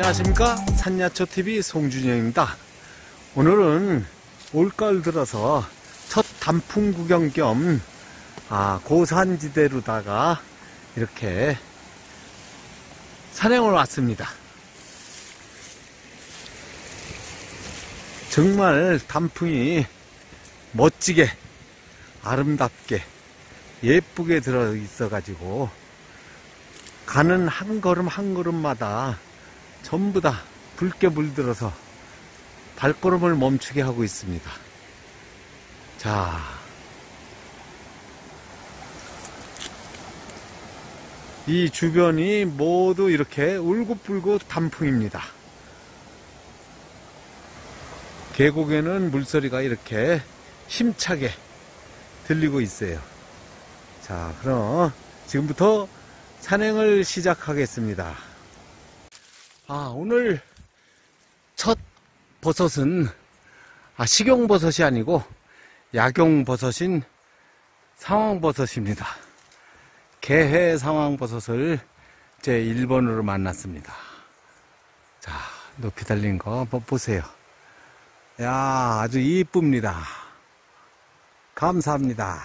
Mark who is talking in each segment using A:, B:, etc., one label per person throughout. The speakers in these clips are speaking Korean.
A: 안녕하십니까, 산야초TV 송준영입니다. 오늘은 올가을 들어서 첫 단풍 구경 겸 고산지대로다가 이렇게 산행을 왔습니다. 정말 단풍이 멋지게 아름답게 예쁘게 들어 있어 가지고 가는 한 걸음 한 걸음마다 전부 다 붉게 물들어서 발걸음을 멈추게 하고 있습니다. 자, 이 주변이 모두 이렇게 울긋불긋 단풍입니다. 계곡에는 물소리가 이렇게 힘차게 들리고 있어요. 자, 그럼 지금부터 산행을 시작하겠습니다. 오늘 첫 버섯은 식용버섯이 아니고 약용버섯인 상황버섯입니다. 개회 상황버섯을 제 1번으로 만났습니다. 자, 높이 달린 거 한번 보세요. 야, 아주 이쁩니다. 감사합니다.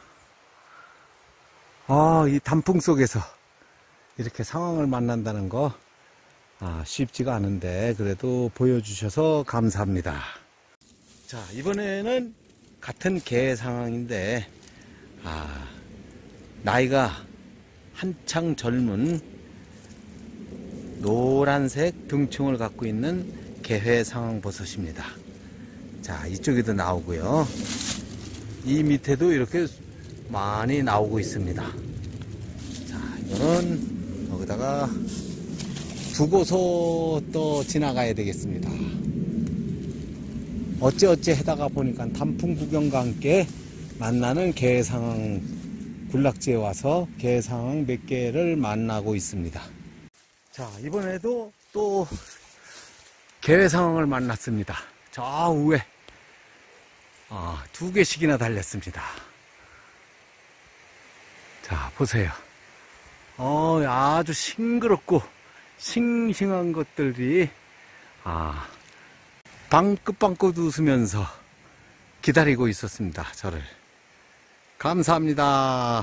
A: 이 단풍 속에서 이렇게 상황을 만난다는 거 쉽지가 않은데 그래도 보여주셔서 감사합니다. 자, 이번에는 같은 개 상황인데 나이가 한창 젊은 노란색 등충을 갖고 있는 개회 상황버섯입니다. 자, 이쪽에도 나오고요. 이 밑에도 이렇게 많이 나오고 있습니다. 자, 이거는 여기다가 두고서 또 지나가야 되겠습니다. 어찌어찌 하다가 보니까 단풍 구경과 함께 만나는 개상황 군락지에 와서 개상황 몇 개를 만나고 있습니다. 자, 이번에도 또 개상황을 만났습니다. 저 위에 2개씩이나 달렸습니다. 자, 보세요. 아주 싱그럽고 싱싱한 것들이 방긋방긋 웃으면서 기다리고 있었습니다. 저를. 감사합니다.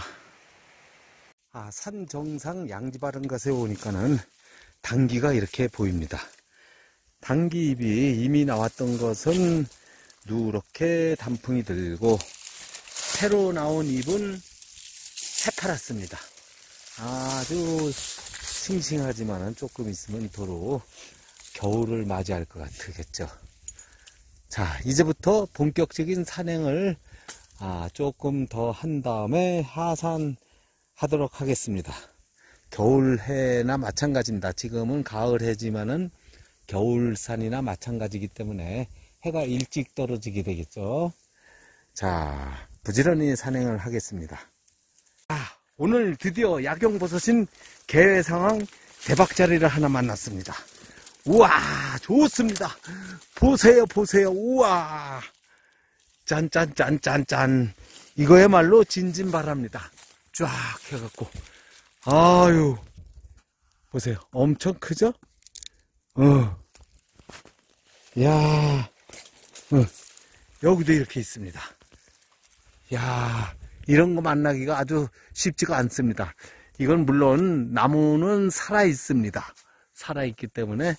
A: 산 정상 양지바른 곳에 오니까는 당기가 이렇게 보입니다. 당기잎이 이미 나왔던 것은 누렇게 단풍이 들고 새로 나온 잎은 새파랗습니다. 아주 싱싱하지만은 조금 있으면 도로 겨울을 맞이할 것 같겠죠. 자, 이제부터 본격적인 산행을 조금 더 한 다음에 하산하도록 하겠습니다. 겨울해나 마찬가지입니다. 지금은 가을해지만은 겨울산이나 마찬가지이기 때문에 해가 일찍 떨어지게 되겠죠. 자, 부지런히 산행을 하겠습니다. 오늘 드디어 약용버섯인 개상황 대박자리를 하나 만났습니다. 우와, 좋습니다. 보세요, 보세요. 우와, 짠짠짠짠짠. 이거야말로 진진바랍니다. 쫙 해갖고, 아유, 보세요. 엄청 크죠? 야, 여기도 이렇게 있습니다. 야, 이런 거 만나기가 아주 쉽지가 않습니다. 이건 물론 나무는 살아 있습니다. 살아 있기 때문에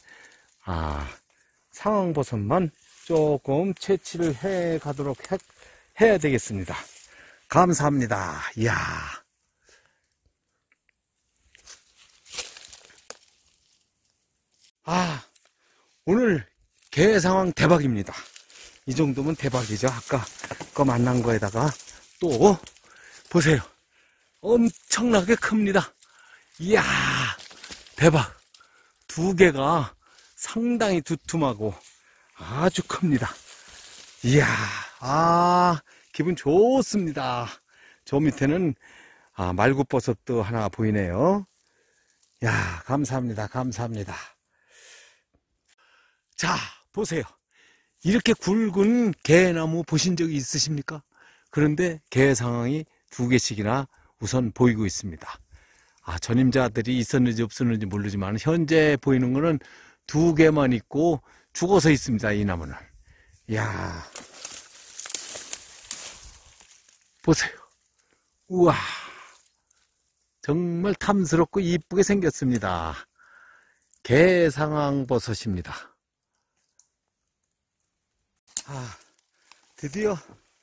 A: 상황버섯만 조금 채취를 해 가도록 해야 되겠습니다. 감사합니다. 이야, 오늘 개 상황 대박입니다. 이 정도면 대박이죠. 아까 거 만난 거에다가 또 보세요. 엄청나게 큽니다. 이야, 대박. 2개가 상당히 두툼하고 아주 큽니다. 이야, 기분 좋습니다. 저 밑에는 말굽버섯도 하나 보이네요. 야, 감사합니다. 감사합니다. 자, 보세요. 이렇게 굵은 개나무 보신 적이 있으십니까? 그런데 개 상황이 2개씩이나 우선 보이고 있습니다. 전임자들이 있었는지 없었는지 모르지만 현재 보이는 거는 2개만 있고 죽어서 있습니다. 이 나무는. 이야, 보세요. 우와, 정말 탐스럽고 이쁘게 생겼습니다. 개상황버섯입니다. 드디어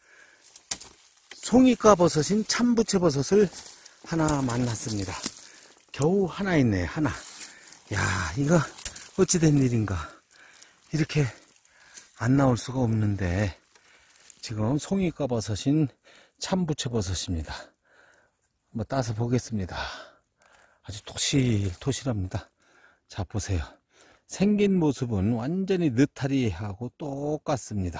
A: 송이과 버섯인 참부채버섯을 하나 만났습니다. 겨우 하나 있네, 하나. 야, 이거 어찌된 일인가. 이렇게 안 나올 수가 없는데, 지금 송이과 버섯인 참부채버섯입니다. 한번 따서 보겠습니다. 아주 토실토실합니다. 자, 보세요. 생긴 모습은 완전히 느타리하고 똑같습니다.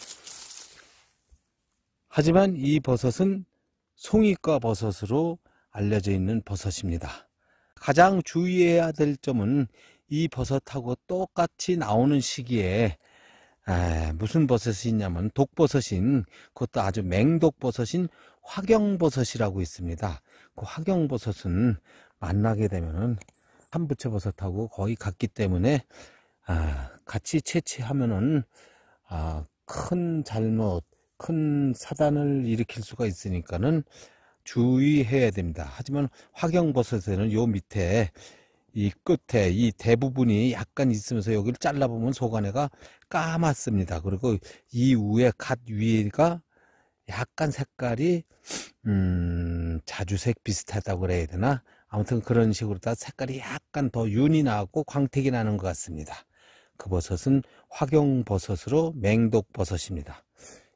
A: 하지만 이 버섯은 송이과 버섯으로 알려져 있는 버섯입니다. 가장 주의해야 될 점은 이 버섯하고 똑같이 나오는 시기에 무슨 버섯이 있냐면 독버섯인, 그것도 아주 맹독버섯인 화경버섯이라고 있습니다. 그 화경버섯은 만나게 되면은 참부채버섯하고 거의 같기 때문에 같이 채취하면은 큰 잘못, 큰 사단을 일으킬 수가 있으니까는 주의해야 됩니다. 하지만 화경버섯에는 요 밑에 이 끝에 이 대부분이 약간 있으면서 여기를 잘라보면 속안에가 까맣습니다. 그리고 이 위에 갓 위가 약간 색깔이 자주색 비슷하다고 그래야 되나? 아무튼 그런 식으로 다 색깔이 약간 더 윤이 나고 광택이 나는 것 같습니다. 그 버섯은 화경버섯으로 맹독버섯입니다.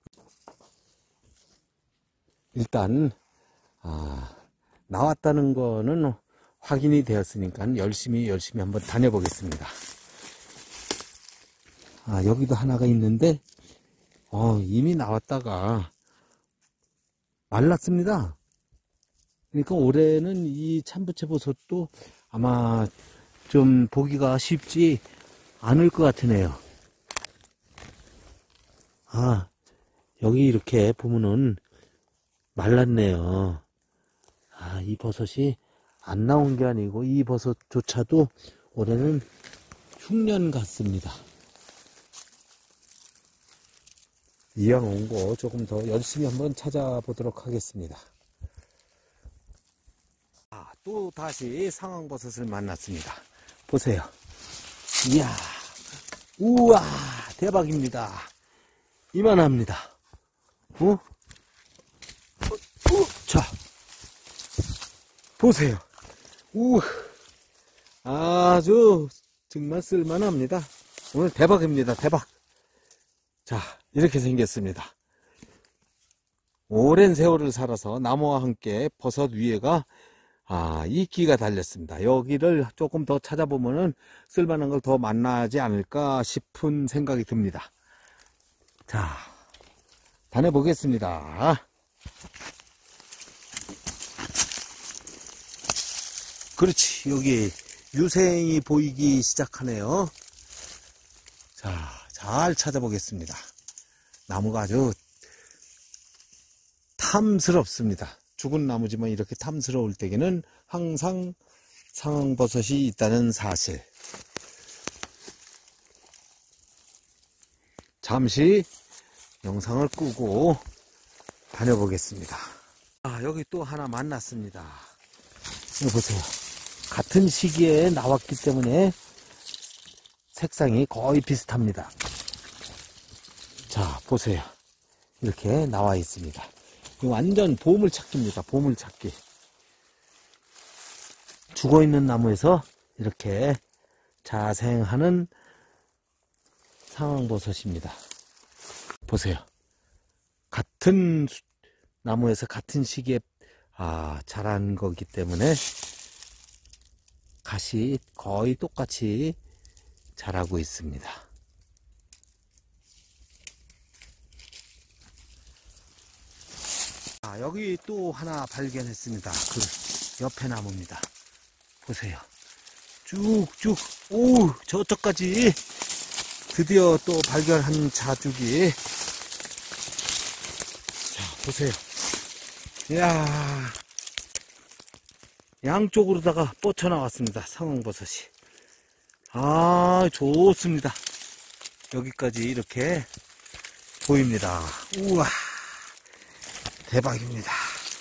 A: 일단 나왔다는 거는 확인이 되었으니까 열심히 한번 다녀보겠습니다. 여기도 하나가 있는데 이미 나왔다가 말랐습니다. 그러니까 올해는 이 참부채버섯도 아마 좀 보기가 쉽지 않을 것 같으네요. 여기 이렇게 보면은 말랐네요. 이 버섯이 안 나온 게 아니고 이 버섯조차도 올해는 흉년 같습니다. 이왕 온 거 조금 더 열심히 한번 찾아보도록 하겠습니다. 또 다시 상황버섯을 만났습니다. 보세요. 이야, 우와, 대박입니다. 이만합니다. 자, 보세요. 우와, 아주 정말 쓸만합니다. 오늘 대박입니다. 대박. 자, 이렇게 생겼습니다. 오랜 세월을 살아서 나무와 함께 버섯 위에가 이끼가 달렸습니다. 여기를 조금 더 찾아보면은 쓸만한 걸 더 만나지 않을까 싶은 생각이 듭니다. 자, 다녀보겠습니다. 그렇지, 여기 유생이 보이기 시작하네요. 자, 잘 찾아보겠습니다. 나무가 아주 탐스럽습니다. 죽은 나무지만 이렇게 탐스러울 때에는 항상 상황버섯이 있다는 사실. 잠시 영상을 끄고 다녀보겠습니다. 여기 또 하나 만났습니다. 이거 보세요. 같은 시기에 나왔기 때문에 색상이 거의 비슷합니다. 자, 보세요. 이렇게 나와 있습니다. 이거 완전 보물찾기입니다. 보물찾기. 죽어있는 나무에서 이렇게 자생하는 상황버섯입니다. 보세요. 같은 나무에서 같은 시기에 자란 거기 때문에 갓이 거의 똑같이 자라고 있습니다. 여기 또 하나 발견했습니다. 그 옆에 나무입니다. 보세요. 쭉쭉, 저쪽까지 드디어 또 발견한 자죽이. 자, 보세요. 이야, 양쪽으로다가 뻗쳐 나왔습니다. 상황버섯이. 아, 좋습니다. 여기까지 이렇게 보입니다. 우와, 대박입니다.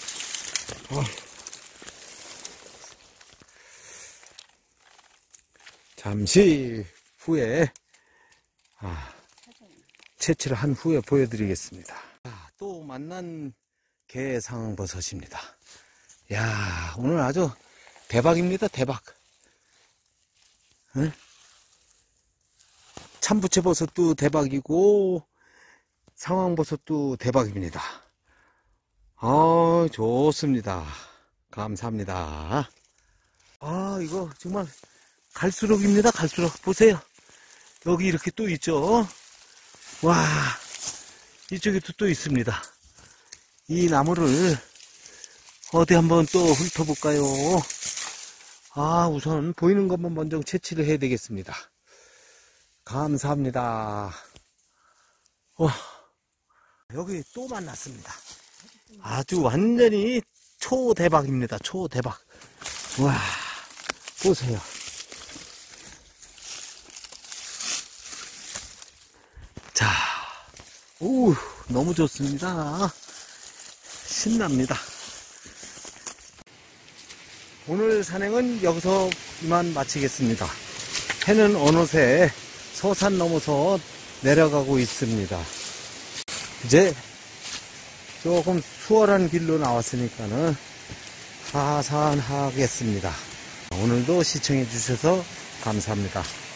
A: 잠시 후에 채취를 한 후에 보여드리겠습니다. 또 만난 게상버섯입니다. 야, 오늘 아주 대박입니다. 대박. 응? 참부채버섯도 대박이고 상황버섯도 대박입니다. 아, 좋습니다. 감사합니다. 아, 이거 정말 갈수록입니다. 갈수록. 보세요. 여기 이렇게 또 있죠. 와, 이쪽에도 또 있습니다. 이 나무를 어디 한번 또 훑어볼까요? 아, 우선 보이는 것만 먼저 채취를 해야 되겠습니다. 감사합니다. 와, 여기 또 만났습니다. 아주 완전히 초대박입니다. 초대박. 와, 보세요. 자, 오, 너무 좋습니다. 신납니다. 오늘 산행은 여기서 이만 마치겠습니다. 해는 어느새 서산 넘어서 내려가고 있습니다. 이제 조금 수월한 길로 나왔으니까는 하산하겠습니다. 오늘도 시청해 주셔서 감사합니다.